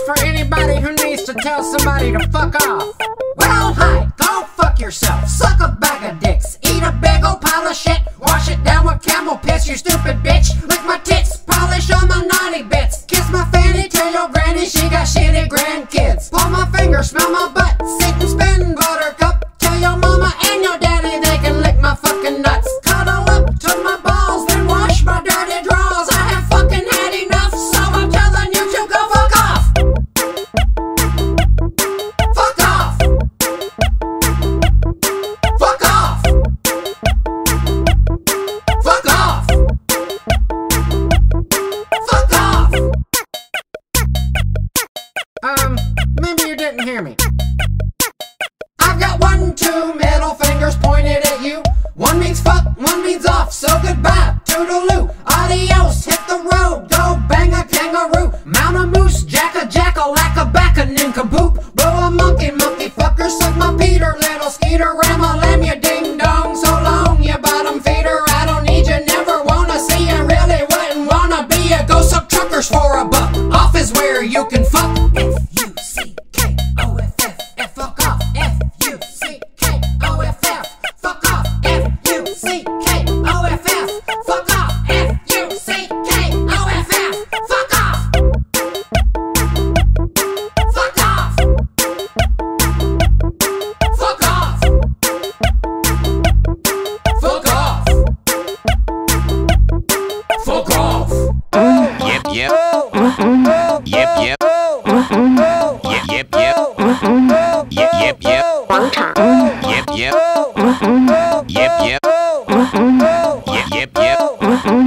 for anybody who needs to tell somebody to fuck off. Well, hi, go fuck yourself. Suck a bag of dicks. Eat a big old pile of shit. Wash it down with camel piss, you stupid bitch. Lick my tits, polish all my naughty bits. Kiss my fanny, tell your granny she got shitty grandkids. Pull my finger, smell my butt, sit and spin buttercup. Tell your mama and your daddy they can lick my fucking nuts. Cuddle up to my balls, then wash my dirty drawers. I have fucking had enough, so I'm telling you to go fuck off. Fuck off. Fuck off. Fuck off. Fuck off. Maybe you didn't hear me. I've got 1, 2 middle fingers pointed at you. One means fuck, one means off, so goodbye, toodaloo. Adios, hit the road, go bang a kangaroo. Mount a moose, jack a jackal, lack a back a nincompoop. Blow a monkey, monkey fucker, suck my Peter, little skeeter. Ram a lamb, you ding dong, so long, you bottom feeder. I don't need you, never wanna see you, really wouldn't wanna be a go suck truckers for a buck. Off is where you can fuck. F-U-C-K-O-F-F, fuck off. F-U-C-K-O-F-F, fuck off. F-U-C-K-O-F-F, fuck off. F-U-C-K-O-F-F, fuck off. Fuck off. Fuck off. Fuck off. Fuck off. Yep, yep. Yep, yep. Yep, yep, yep. Yep, yep, yep. Yep, yep. Yep, yep. Yep, yep, yep.